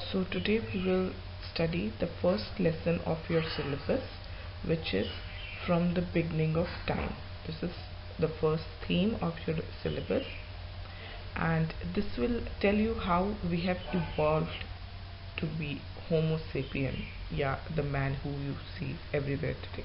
So today we will study the first lesson of your syllabus, which is from the beginning of time. This is the first theme of your syllabus, and this will tell you how we have evolved to be Homo sapien, the man who you see everywhere today.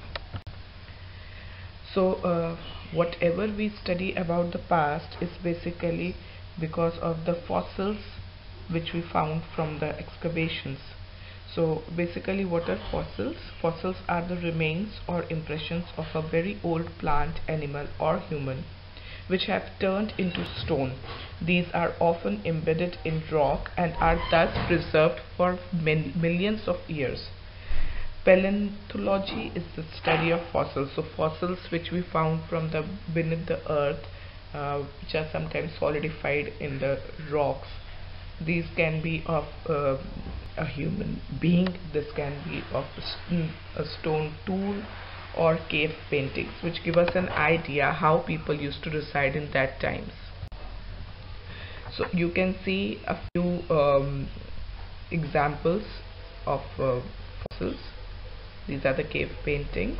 So whatever we study about the past is basically because of the fossils which we found from the excavations. So basically, what are fossils? Fossils are the remains or impressions of a very old plant, animal or human which have turned into stone. These are often embedded in rock and are thus preserved for millions of years. Paleontology is the study of fossils. So fossils which we found from the beneath the earth, which are sometimes solidified in the rocks. These can be of a human being. This can be of a stone tool or cave paintings, which give us an idea how people used to reside in that times. So you can see a few examples of fossils. These are the cave paintings.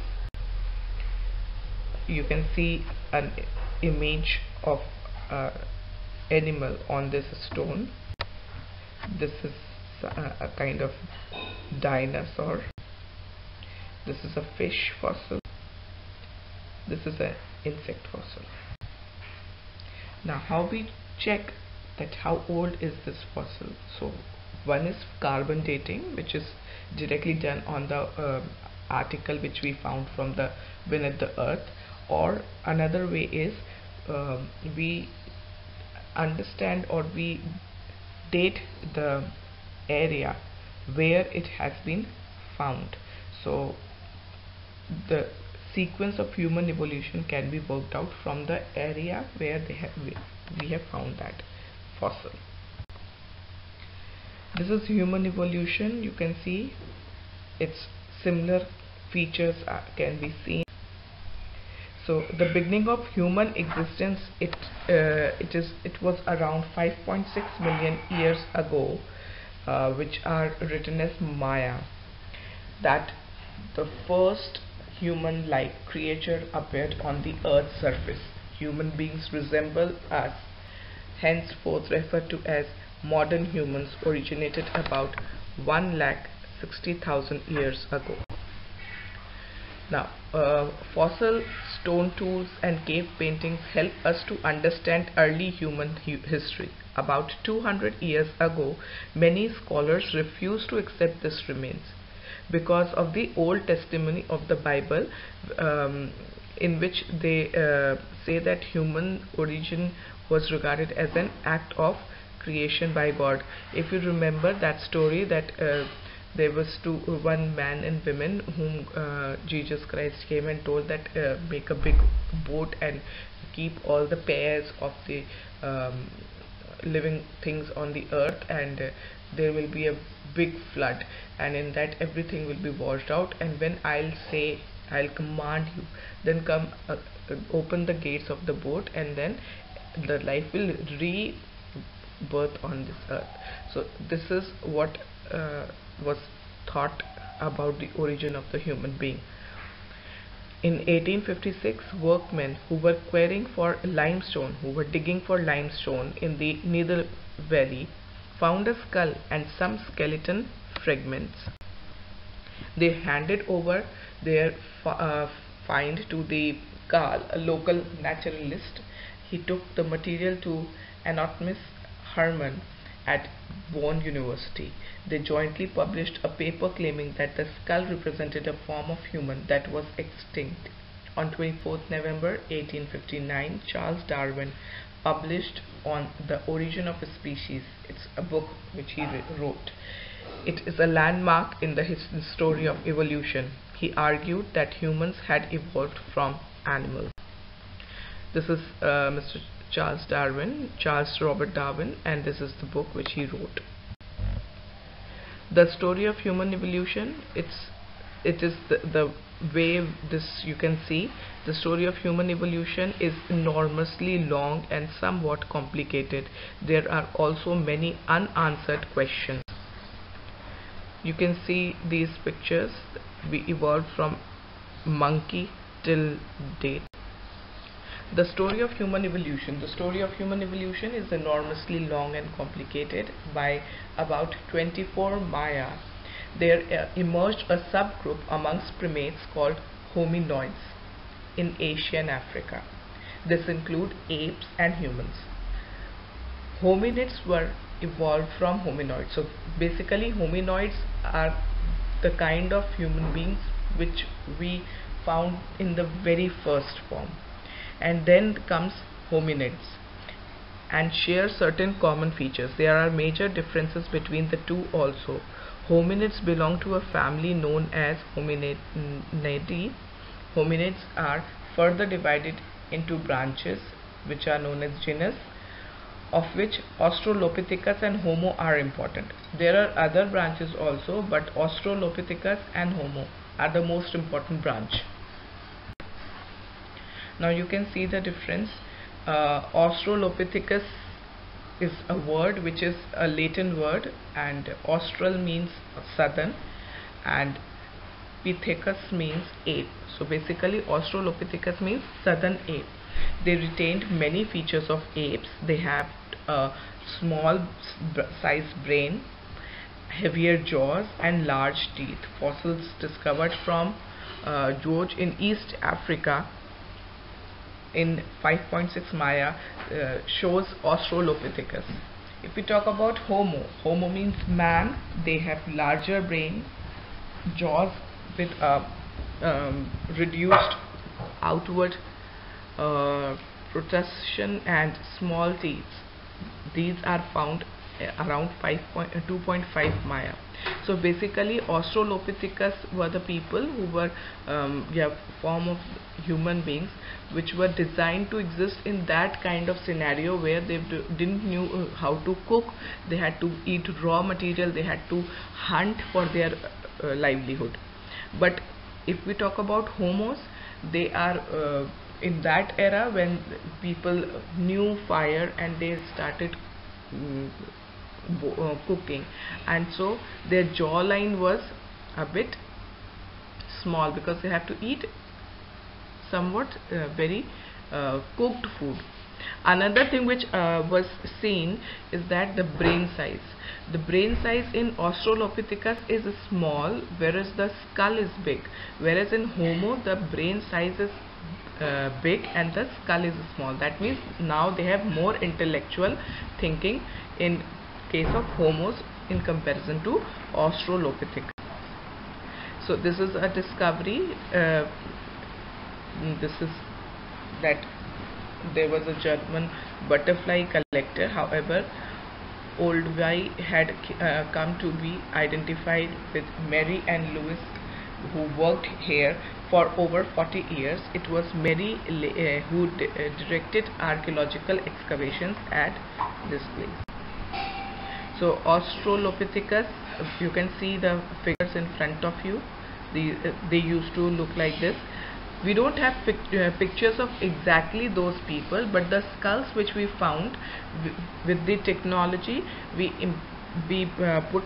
You can see an image of animal on this stone. This is a kind of dinosaur. This is a fish fossil. This is an insect fossil. Now how we check that how old is this fossil? So one is carbon dating, which is directly done on the article which we found from the beneath the earth, or another way is we understand or we date the area where it has been found. So the sequence of human evolution can be worked out from the area where we have found that fossil. This is human evolution. You can see its similar features can be seen. So the beginning of human existence, it was around 5.6 million years ago, which are written as Maya, that the first human-like creature appeared on the Earth's surface. Human beings resemble us, henceforth referred to as modern humans, originated about 1,60,000 years ago. Now, fossil stone tools and cave paintings help us to understand early human history. About 200 years ago, many scholars refused to accept this remains because of the old testimony of the Bible, in which they say that human origin was regarded as an act of creation by God. If you remember that story, that there was one man and women whom Jesus Christ came and told that make a big boat and keep all the pairs of the living things on the earth, and there will be a big flood, and in that everything will be washed out, and when I'll command you, then come open the gates of the boat, and then the life will rebirth on this earth. So this is what was thought about the origin of the human being. In 1856, workmen who were digging for limestone in the Needle Valley found a skull and some skeleton fragments. They handed over their find to the Karl, a local naturalist. He took the material to anatomist Hermann at Bonn University. They jointly published a paper claiming that the skull represented a form of human that was extinct. On 24th November 1859, Charles Darwin published On the Origin of a Species. It's a book which he wrote. It is a landmark in the story of evolution. He argued that humans had evolved from animals. This is Mr. Charles Robert Darwin, and this is the book which he wrote. The story of human evolution, it is the way this you can see. The story of human evolution is enormously long and somewhat complicated. There are also many unanswered questions. You can see these pictures. We evolved from monkey till date. The story of human evolution. The story of human evolution is enormously long and complicated. By about 24 Maya, there emerged a subgroup amongst primates called hominoids in Asia and Africa. This include apes and humans. Hominids were evolved from hominoids. So basically hominoids are the kind of human beings which we found in the very first form, and then comes hominids and share certain common features. There are major differences between the two also. Hominids belong to a family known as Hominidae. Hominids are further divided into branches which are known as genus, of which Australopithecus and Homo are important. There are other branches also, but Australopithecus and Homo are the most important branch. Now you can see the difference. Australopithecus is a word which is a Latin word, and Austral means southern and Pithecus means ape. So basically Australopithecus means southern ape. They retained many features of apes. They have a small size brain, heavier jaws and large teeth. Fossils discovered from George in East Africa in 5.6 Maya shows Australopithecus. If we talk about Homo, Homo means man. They have larger brain, jaws with a reduced outward protrusion and small teeth. These are found around 2.5 Maya. So basically Australopithecus were the people who were form of human beings which were designed to exist in that kind of scenario where they didn't knew how to cook. They had to eat raw material, they had to hunt for their livelihood. But if we talk about Homos, they are in that era when people knew fire and they started cooking, and so their jawline was a bit small because they have to eat somewhat very cooked food. Another thing which was seen is that the brain size. The brain size in Australopithecus is small, whereas the skull is big. Whereas in Homo, the brain size is big and the skull is small. That means now they have more intellectual thinking in case of Homos in comparison to Australopithecus. So this is a discovery. This is that there was a German butterfly collector. However, Olduvai had come to be identified with Mary and Lewis, who worked here for over 40 years. It was Mary who directed archaeological excavations at this place. So Australopithecus, you can see the figures in front of you. They used to look like this. We don't have pictures of exactly those people, but the skulls which we found with the technology, we put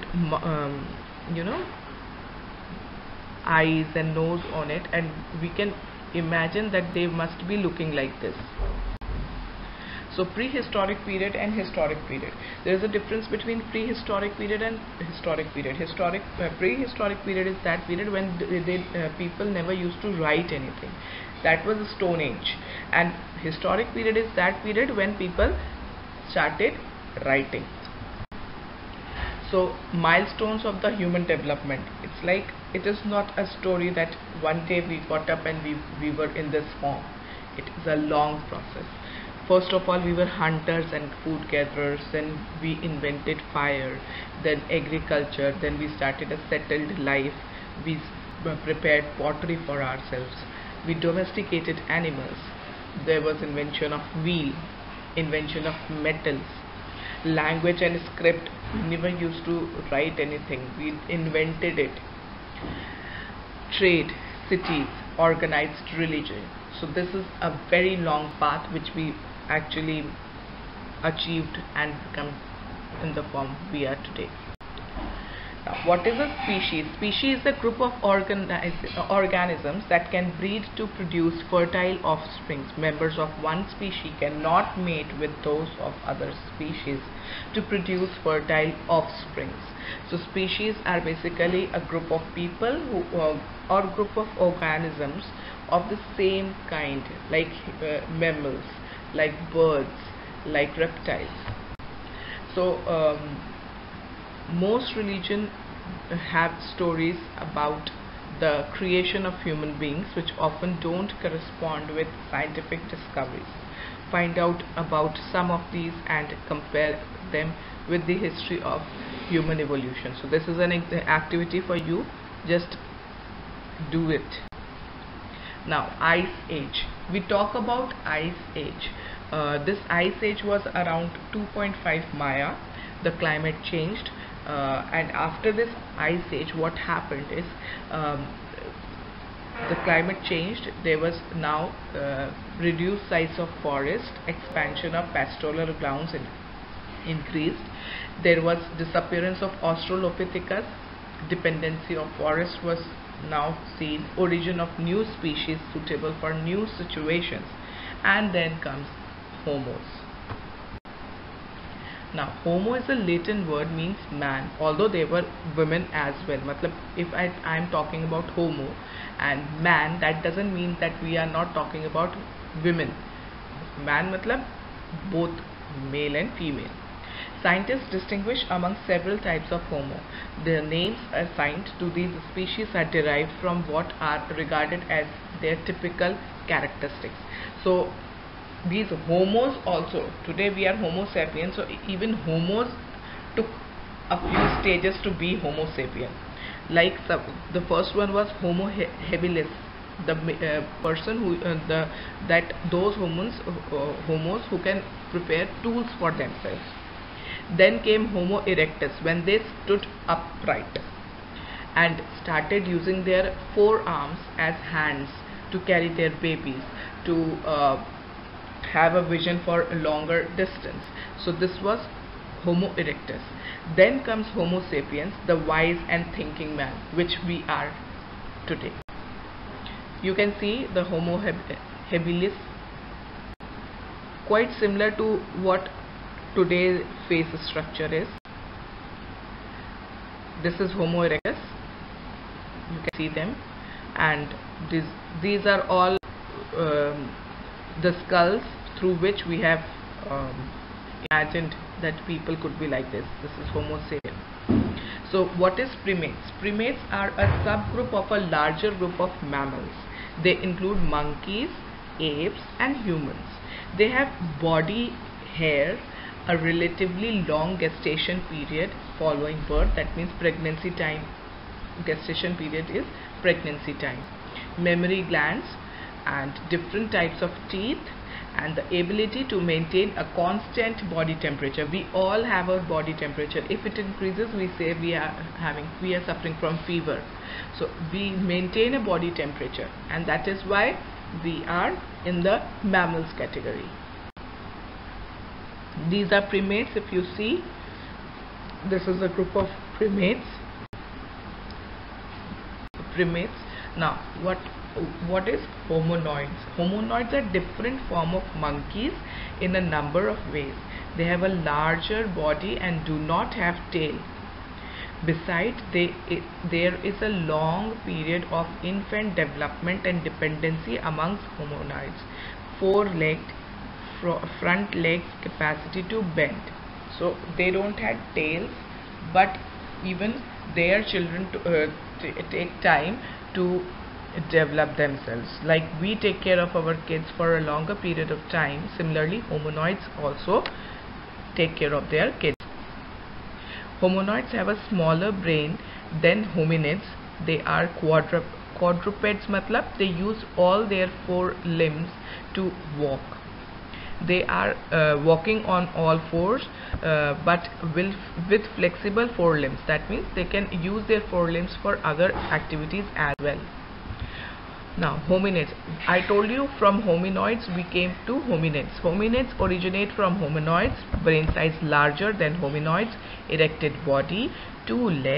eyes and nose on it, and we can imagine that they must be looking like this. So prehistoric period and historic period. There is a difference between prehistoric period and historic period. Prehistoric period is that period when people never used to write anything. That was the Stone Age. And historic period is that period when people started writing. So milestones of the human development. It's like, it is not a story that one day we got up and we were in this form. It is a long process. First of all, we were hunters and food gatherers, then we invented fire, then agriculture, then we started a settled life, we prepared pottery for ourselves, we domesticated animals, there was invention of wheel, invention of metals, language and script. We never used to write anything, we invented it. Trade, cities, organized religion. So this is a very long path which we actually achieved and become in the form we are today. Now, what is a species? Species is a group of organisms that can breed to produce fertile offspring. Members of one species cannot mate with those of other species to produce fertile offspring. So species are basically a group of people who or group of organisms of the same kind, like mammals, like birds, like reptiles. So most religions have stories about the creation of human beings which often don't correspond with scientific discoveries. Find out about some of these and compare them with the history of human evolution. So this is an activity for you, just do it. Now, Ice Age. We talk about Ice Age. This Ice Age was around 2.5 Maya. The climate changed, and after this Ice Age, what happened is the climate changed. There was now reduced size of forest, expansion of pastoral grounds increased. There was disappearance of Australopithecus, dependency of forest was now seen, origin of new species suitable for new situations, and then comes Homos. Now, Homo is a Latin word, means man, although there were women as well. Matlab, if I am talking about Homo and man, that doesn't mean that we are not talking about women. Man matlab both male and female. Scientists distinguish among several types of Homo. Their names assigned to these species are derived from what are regarded as their typical characteristics. So these Homos also, today we are Homo sapiens, so even Homos took a few stages to be Homo sapien. Like the first one was Homo habilis, the person who those homos who can prepare tools for themselves. Then came Homo erectus, when they stood upright and started using their forearms as hands to carry their babies, to have a vision for a longer distance. So this was Homo erectus. Then comes Homo sapiens, the wise and thinking man, which we are today. You can see the Homo habilis, quite similar to what today's face structure is. This is Homo erectus, you can see them, and these are all the skulls through which we have imagined that people could be like this. This is Homo sapien. So what is primates? Primates are a subgroup of a larger group of mammals. They include monkeys, apes and humans. They have body hair, a relatively long gestation period following birth, that means pregnancy time. Gestation period is pregnancy time. Mammary glands and different types of teeth, and the ability to maintain a constant body temperature. We all have a body temperature. If it increases, we say we are suffering from fever. So we maintain a body temperature, and that is why we are in the mammals category. These are primates. If you see, this is a group of primates. Now what is hominoids? Hominoids are different form of monkeys in a number of ways. They have a larger body and do not have tail. Besides, there is a long period of infant development and dependency amongst hominoids. Four-legged, front legs capacity to bend. So they don't have tails, but even their children take time to develop themselves. Like we take care of our kids for a longer period of time, similarly hominoids also take care of their kids. Hominoids have a smaller brain than hominids. They are quadrupeds, matlab they use all their four limbs to walk. They are walking on all fours, but with flexible forelimbs. That means they can use their forelimbs for other activities as well. Now hominids, I told you from hominoids we came to hominids. Hominids originate from hominoids, brain size larger than hominoids, erected body, 2 legs,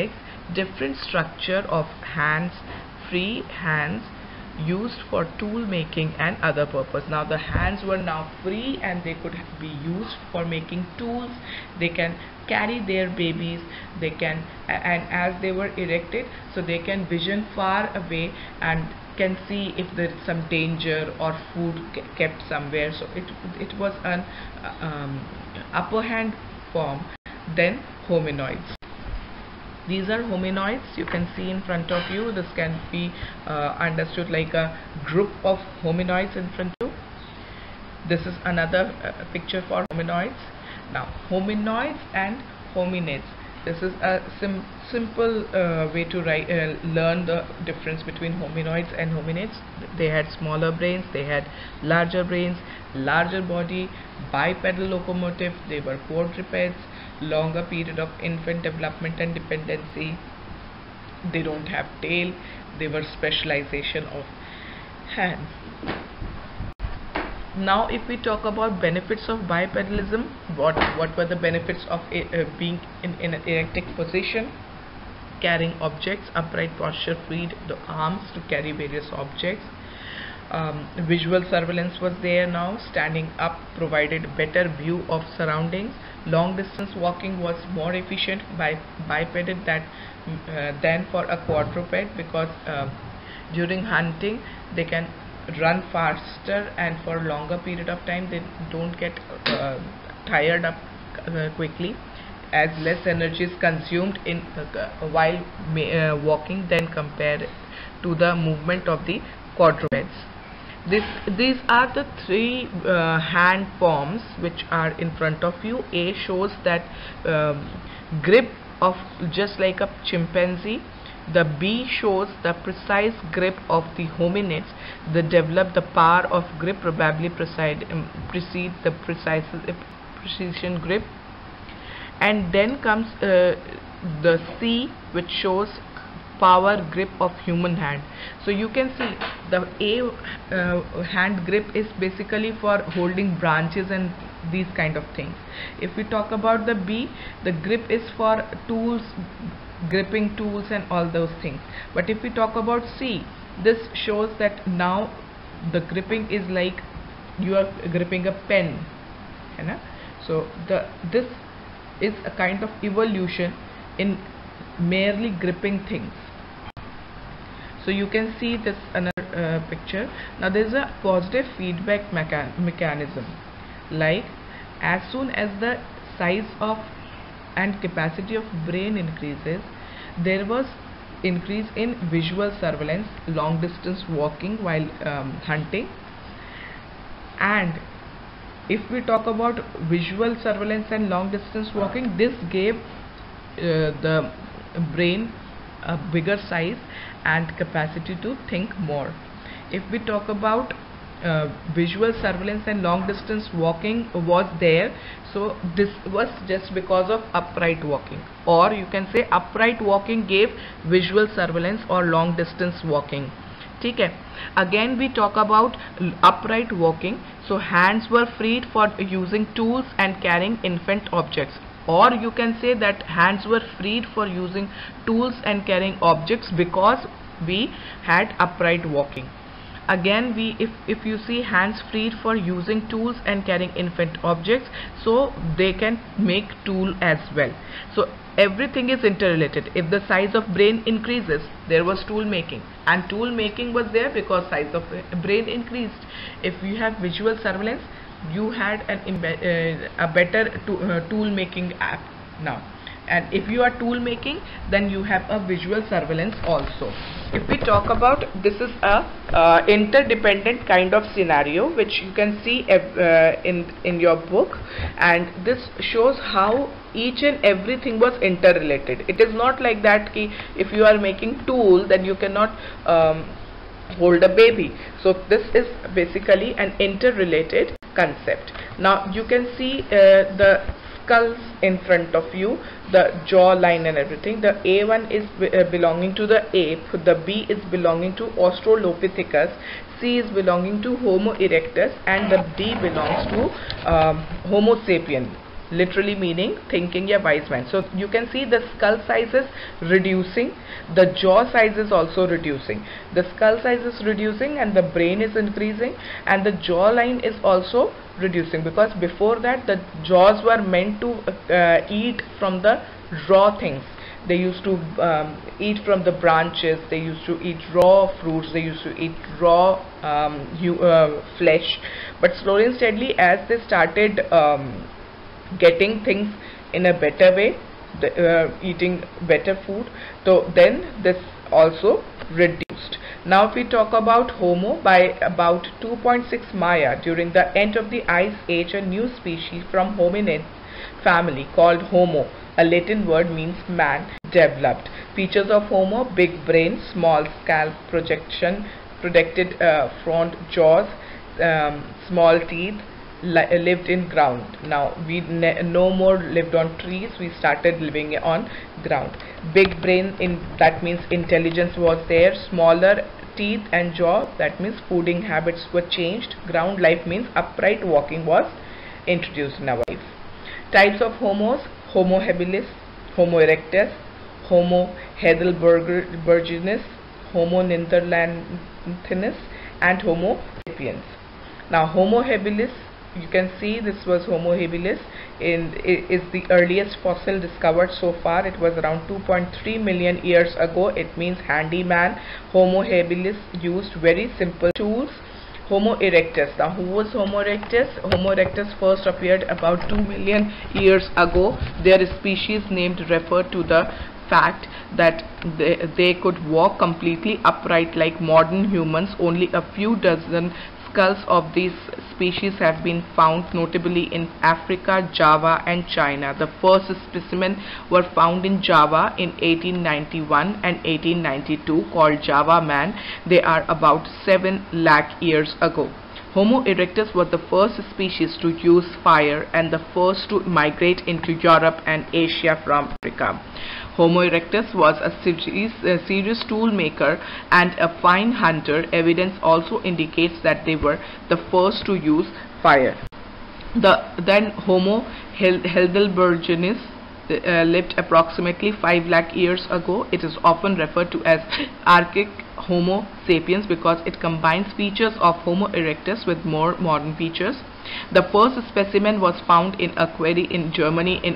different structure of hands, free hands used for tool making and other purpose. Now the hands were now free and they could be used for making tools. They can carry their babies, they can, and as they were erected, so they can vision far away and can see if there is some danger or food kept somewhere. So it was an upper hand form. Then hominoids. These are hominoids you can see in front of you. This can be understood like a group of hominoids in front of you. This is another picture for hominoids. Now hominoids and hominids. This is a simple way to learn the difference between hominoids and hominids. They had smaller brains, they had larger brains, larger body, bipedal locomotive, they were quadrupeds, longer period of infant development and dependency. They don't have tail, they were specialization of hands. Now if we talk about benefits of bipedalism, what were the benefits of being in an erected position? Carrying objects, upright posture freed the arms to carry various objects. Visual surveillance was there. Now standing up provided better view of surroundings. Long distance walking was more efficient by bipeded than for a quadruped, because during hunting they can run faster and for a longer period of time they don't get tired up quickly, as less energy is consumed in while walking than compared to the movement of the quadrupeds. These are the three hand forms which are in front of you. A shows that grip of just like a chimpanzee. The B shows the precise grip of the hominids. They develop the power of grip probably precede the precision grip. And then comes the C, which shows power grip of human hand. So you can see the A hand grip is basically for holding branches and these kind of things. If we talk about the B, the grip is for tools, gripping tools and all those things. But if we talk about C, this shows that now the gripping is like you are gripping a pen, so this is a kind of evolution in merely gripping things. So you can see this another picture. Now there is a positive feedback mechanism, like as soon as the size of and capacity of brain increases, there was increase in visual surveillance, long distance walking while hunting. And if we talk about visual surveillance and long distance walking, this gave the brain a bigger size and capacity to think more. If we talk about visual surveillance and long distance walking was there, so this was just because of upright walking, or you can say upright walking gave visual surveillance or long distance walking. Okay. Again we talk about upright walking, so hands were freed for using tools and carrying infant objects, or you can say that hands were freed for using tools and carrying objects because we had upright walking. Again if you see hands freed for using tools and carrying infant objects, so they can make tool as well. So everything is interrelated. If the size of brain increases, there was tool making, and tool making was there because size of brain increased. If you have visual surveillance, you had a better tool making app now. And if you are tool making, then you have a visual surveillance also. If we talk about, this is a interdependent kind of scenario which you can see in your book, and this shows how each and everything was interrelated. It is not like that if you are making tool, then you cannot hold a baby. So this is basically an interrelated concept. Now you can see the skulls in front of you, the jaw line and everything. The A1 is belonging to the ape, the B is belonging to Australopithecus, C is belonging to Homo erectus, and the D belongs to Homo sapien. literally meaning thinking या wise man. So you can see the skull size is reducing, the jaw size is also reducing. The skull size is reducing and the brain is increasing, and the jawline is also reducing, because before that the jaws were meant to eat from the raw things. They used to eat from the branches, they used to eat raw fruits, they used to eat raw flesh. But slowly and steadily, as they started getting things in a better way, eating better food, so then this also reduced. Now if we talk about Homo, by about 2.6 Maya, during the end of the Ice Age, a new species from hominid family called Homo, a Latin word means man, developed. Features of Homo: big brain, small scalp projection, protected front jaws, small teeth, lived in ground. Now we no more lived on trees, we started living on ground. Big brain, that means intelligence was there. Smaller teeth and jaw, that means fooding habits were changed. Ground life means upright walking was introduced in our life. Types of Homos: Homo habilis, Homo erectus, Homo heidelbergensis, Homo neanderthalensis, and Homo sapiens. Now Homo habilis, you can see this was Homo habilis, is the earliest fossil discovered so far. It was around 2.3 million years ago. It means handyman. Homo habilis used very simple tools. Homo erectus. Now who was Homo erectus? Homo erectus first appeared about 2 million years ago. Their species named refer to the fact that they could walk completely upright like modern humans. Only a few dozen skulls of these species have been found, notably in Africa, Java and China. The first specimen were found in Java in 1891 and 1892, called Java man. They are about 7 lakh years ago. Homo erectus was the first species to use fire and the first to migrate into Europe and Asia from Africa. Homo erectus was a serious tool maker and a fine hunter. Evidence also indicates that they were the first to use fire. Then Homo heidelbergensis lived approximately 5 lakh years ago. It is often referred to as archaic Homo sapiens because it combines features of Homo erectus with more modern features. The first specimen was found in a quarry in Germany in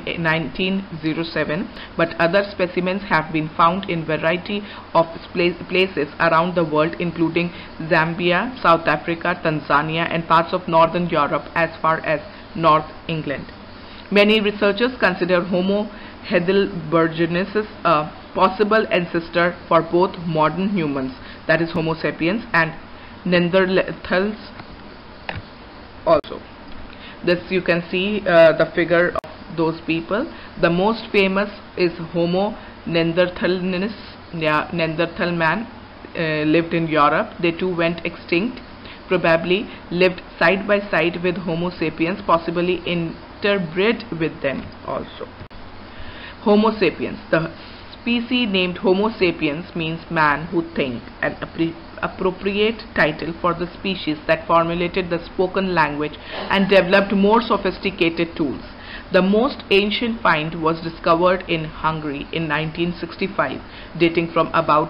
1907, but other specimens have been found in variety of places around the world, including Zambia, South Africa, Tanzania, and parts of northern Europe as far as North England. Many researchers consider Homo heidelbergensis a possible ancestor for both modern humans, that is Homo sapiens, and Neanderthals also. This you can see the figure of those people. The most famous is Homo neanderthalensis. Neanderthal man lived in Europe. They too went extinct, probably lived side by side with Homo sapiens, possibly interbred with them also. Homo sapiens. The species named Homo sapiens means man who thinks, an appropriate title for the species that formulated the spoken language and developed more sophisticated tools. The most ancient find was discovered in Hungary in 1965, dating from about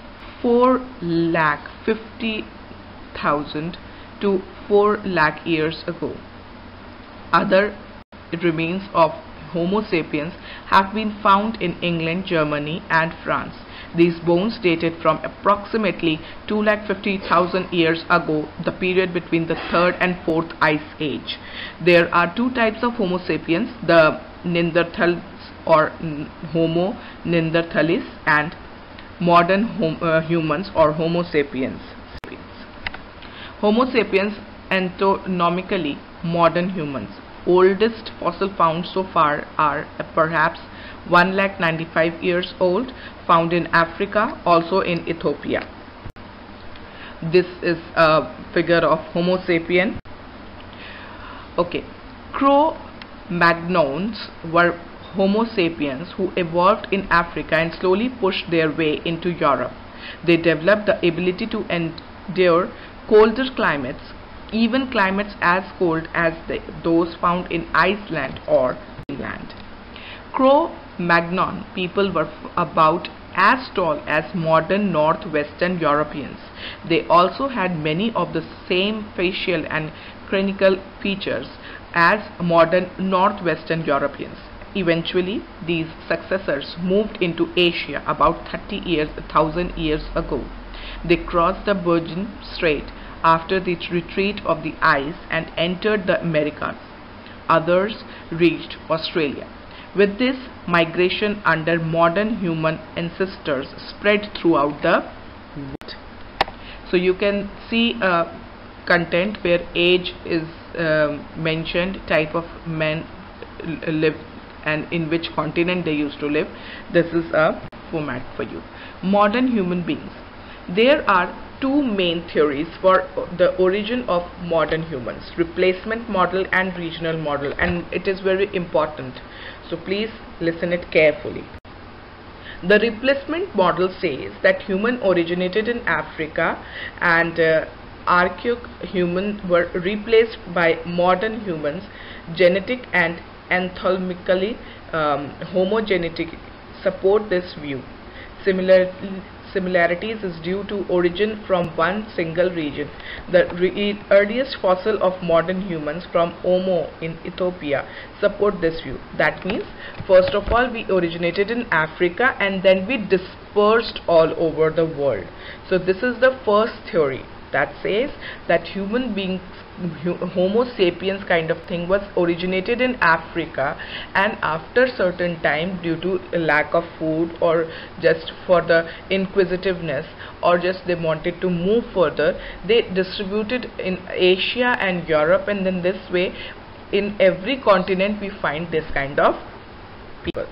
4,50,000 to 4 lakh years ago. Other remains of Homo sapiens have been found in England, Germany and France. These bones dated from approximately 2,50,000 years ago, the period between the 3rd and 4th Ice Age. There are two types of Homo sapiens, the Neanderthals or Homo neanderthalis, and modern humans or Homo sapiens. Homo sapiens anatomically modern humans. Oldest fossil found so far are perhaps 1,95,000 years old, found in Africa, also in Ethiopia. This is a figure of Homo sapien. Okay, Cro-Magnons were Homo sapiens who evolved in Africa and slowly pushed their way into Europe. They developed the ability to endure colder climates, even climates as cold as those found in Iceland or land. Cro-Magnon people were about as tall as modern northwestern Europeans. They also had many of the same facial and cranial features as modern northwestern Europeans. Eventually, these successors moved into Asia about 1,000 years ago. They crossed the Bering Strait after the retreat of the ice and entered the Americas. Others reached Australia. With this migration under modern human ancestors spread throughout the world. So you can see content where age is mentioned, type of men live and in which continent they used to live. This is a format for you. Modern human beings. There are two main theories for the origin of modern humans: replacement model and regional model, and it is very important, so please listen it carefully. The replacement model says that human originated in Africa and archaic humans were replaced by modern humans. Genetic and anatomically homogeneity support this view. Similarities is due to origin from one single region. The earliest fossil of modern humans from Omo in Ethiopia support this view. That means, first of all, we originated in Africa and then we dispersed all over the world. So this is the first theory that says that human beings, Homo sapiens kind of thing, was originated in Africa, and after certain time, due to a lack of food or just for the inquisitiveness or just they wanted to move further, they distributed in Asia and Europe, and then this way in every continent we find this kind of people.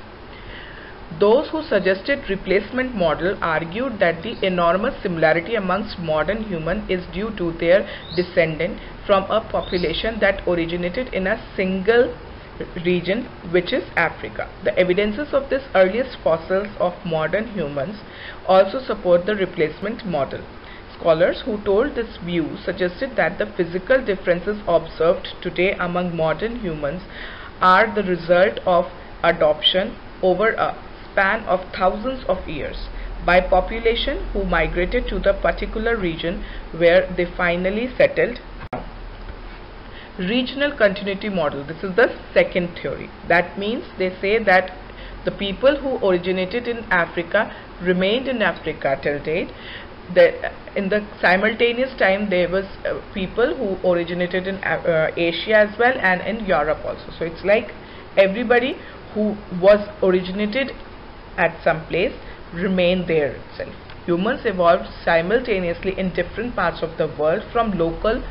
Those who suggested replacement model argued that the enormous similarity amongst modern humans is due to their descendant from a population that originated in a single region, which is Africa. The evidences of this earliest fossils of modern humans also support the replacement model. Scholars who told this view suggested that the physical differences observed today among modern humans are the result of adoption over a span of thousands of years by population who migrated to the particular region where they finally settled down. Regional continuity model. This is the second theory. That means they say that the people who originated in Africa remained in Africa till date. In the simultaneous time there was people who originated in Asia as well and in Europe also. So it's like everybody who was originated at some place remained there itself. Humans evolved simultaneously in different parts of the world from local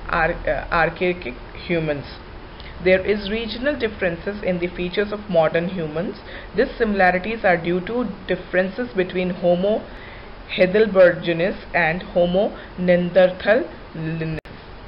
archaic humans. There is regional differences in the features of modern humans. These similarities are due to differences between Homo heidelbergensis and Homo neanderthalensis.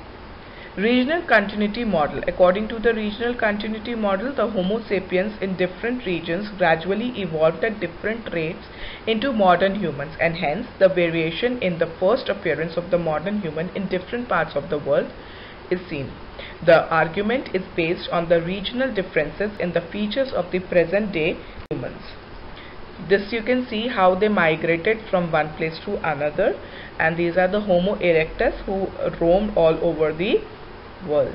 Regional continuity model. According to the regional continuity model, the Homo sapiens in different regions gradually evolved at different rates into modern humans, and hence the variation in the first appearance of the modern human in different parts of the world is seen. The argument is based on the regional differences in the features of the present day humans. This you can see how they migrated from one place to another, and these are the Homo erectus who roamed all over the world.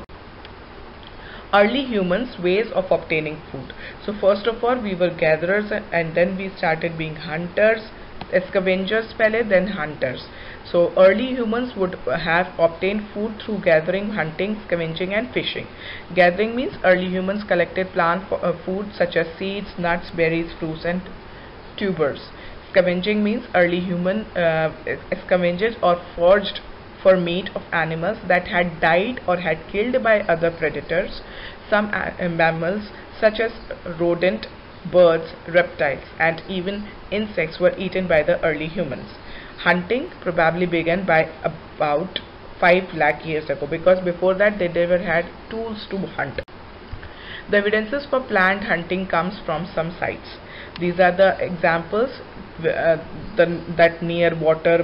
Early humans' ways of obtaining food. So first of all we were gatherers, and then we started being hunters, scavengers pehle, then hunters. So early humans would have obtained food through gathering, hunting, scavenging and fishing. Gathering means early humans collected plant food such as seeds, nuts, berries, fruits and tubers. Scavenging means early human scavenged or foraged for meat of animals that had died or had killed by other predators. Some mammals such as rodent, birds, reptiles and even insects were eaten by the early humans. Hunting probably began by about 5 lakh years ago, because before that they never had tools to hunt. The evidences for planned hunting comes from some sites. These are the examples that near water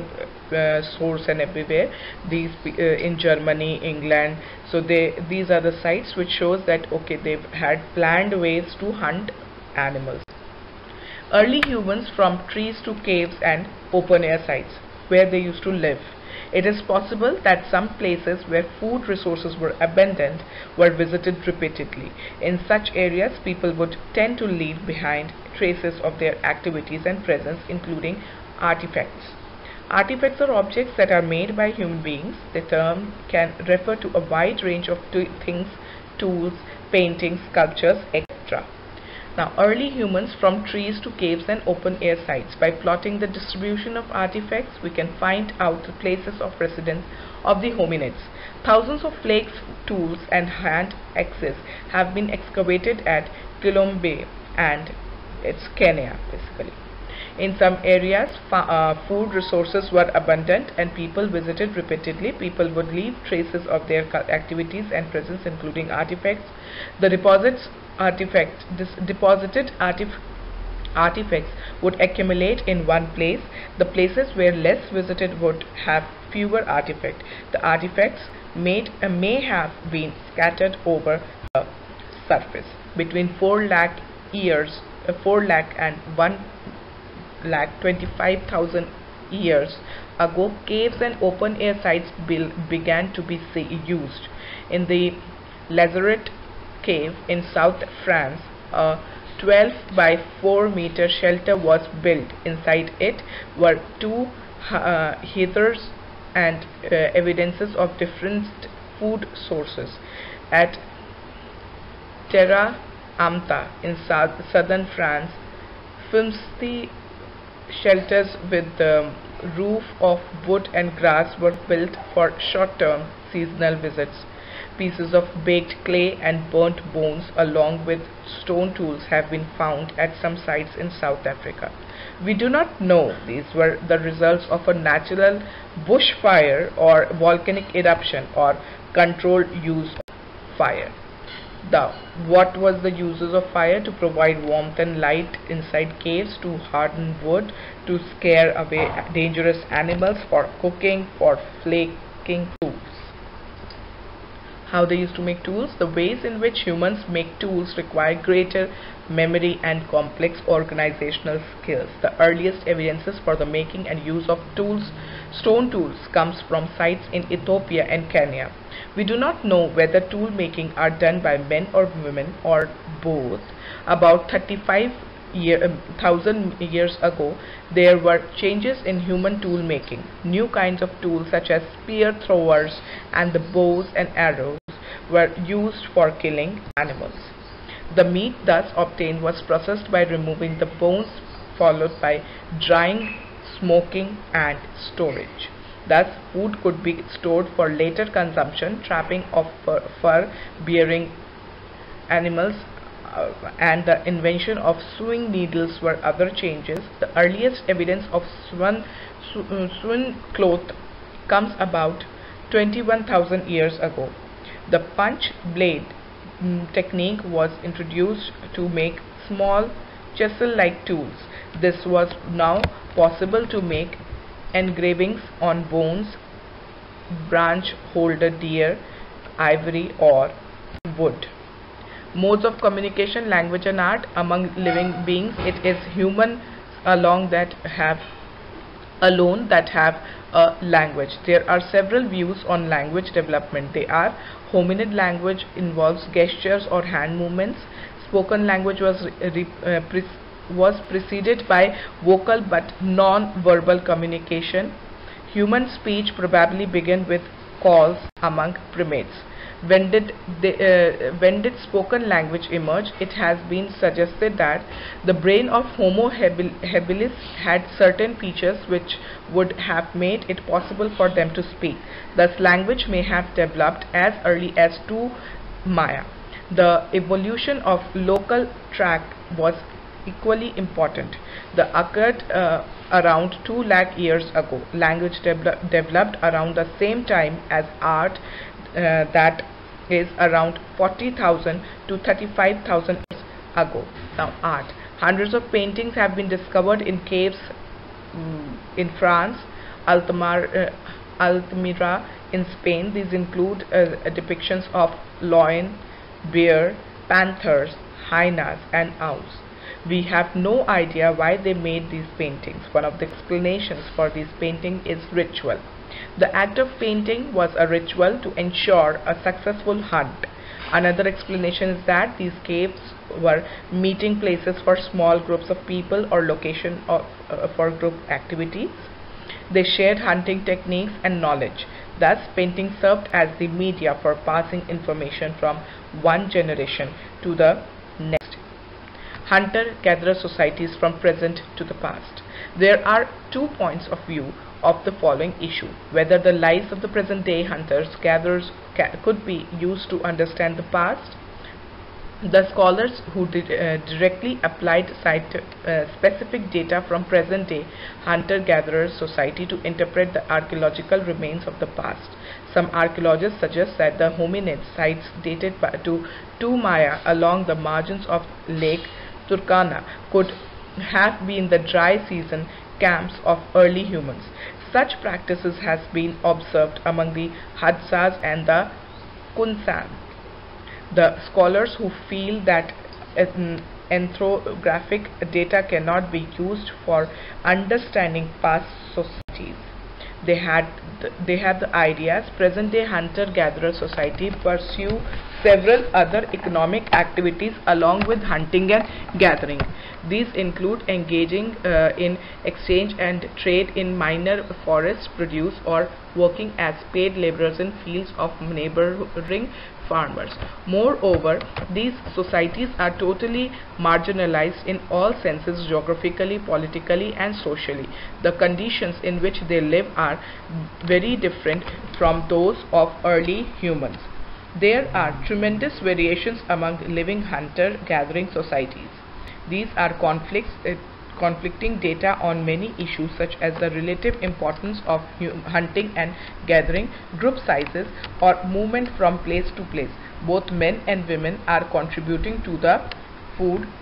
source and everywhere. These in Germany, England. So these are the sites which shows that okay, they've had planned ways to hunt animals. Early humans from trees to caves and open air sites where they used to live. It is possible that some places where food resources were abundant were visited repeatedly. In such areas, people would tend to leave behind traces of their activities and presence, including artifacts. Artifacts are objects that are made by human beings. The term can refer to a wide range of things, tools, paintings, sculptures, etc. Now, early humans from trees to caves and open air sites. By plotting the distribution of artifacts, we can find out the places of residence of the hominids. Thousands of flake tools and hand axes have been excavated at Kilombe and it's Kenya basically. In some areas, food resources were abundant and people visited repeatedly. People would leave traces of their activities and presence, including artifacts. The deposited artifacts would accumulate in one place. The places where less visited would have fewer artifacts. The artifacts may have been scattered over the surface. Between 4 lakh and 1,25,000 years ago, caves and open air sites began to be used. In the Lazaret cave in South France, a 12 by 4 meter shelter was built. Inside it were 2 heathers and evidences of different food sources. At Terra Amta in southern France, 50 shelters with the roof of wood and grass were built for short-term seasonal visits. Pieces of baked clay and burnt bones along with stone tools have been found at some sites in South Africa. We do not know these were the results of a natural bushfire or volcanic eruption or controlled use of fire. What was the uses of fire? To provide warmth and light inside caves, to harden wood, to scare away dangerous animals, for cooking, for flaking tools. How they used to make tools? The ways in which humans make tools require greater memory and complex organizational skills. The earliest evidences for the making and use of tools, stone tools, comes from sites in Ethiopia and Kenya. We do not know whether tool making are done by men or women or both. About 35,000 years ago, there were changes in human tool making. New kinds of tools such as spear throwers and the bows and arrows were used for killing animals. The meat thus obtained was processed by removing the bones, followed by drying, smoking and storage. Thus, food could be stored for later consumption. Trapping of fur-bearing animals and the invention of sewing needles were other changes. The earliest evidence of swan cloth comes about 21,000 years ago. The punch blade technique was introduced to make small chisel-like tools. This was now possible to make engravings on bones, branch holder, deer, ivory or wood. Modes of communication, language and art among living beings. It is human alone that have a language. There are several views on language development. They are: hominid language involves gestures or hand movements. Spoken language was preceded by vocal but non-verbal communication. Human speech probably began with calls among primates. When did spoken language emerge? It has been suggested that the brain of Homo habilis had certain features which would have made it possible for them to speak. Thus, language may have developed as early as 2 Maya. The evolution of local track was equally important. The occurred around 2 lakh years ago. Language developed around the same time as art, that is around 40,000 to 35,000 years ago. Now, art. Hundreds of paintings have been discovered in caves in France. Altamira in Spain. These include depictions of lion, bear, panthers, hyenas, and owls. We have no idea why they made these paintings. One of the explanations for these paintings is ritual. The act of painting was a ritual to ensure a successful hunt. Another explanation is that these caves were meeting places for small groups of people or location for group activities. They shared hunting techniques and knowledge. Thus, painting served as the media for passing information from one generation to the next. Hunter-gatherer societies from present to the past. There are 2 points of view of the following issue: whether the lives of the present-day hunters-gatherers could be used to understand the past. The scholars who directly applied specific data from present-day hunter-gatherer society to interpret the archaeological remains of the past. Some archaeologists suggest that the hominid sites dated to Maya along the margins of Lake Turkana could have been the dry season camps of early humans. Such practices has been observed among the Hadzas and the Kunsan. The scholars who feel that ethnographic data cannot be used for understanding past societies. They have the ideas present-day hunter-gatherer society pursue several other economic activities along with hunting and gathering. These include engaging in exchange and trade in minor forest produce or working as paid laborers in fields of neighboring farmers. Moreover, these societies are totally marginalized in all senses, geographically, politically, and socially. The conditions in which they live are very different from those of early humans. There are tremendous variations among living hunter-gathering societies. These are conflicting data on many issues such as the relative importance of hunting and gathering, group sizes, or movement from place to place. Both men and women are contributing to the food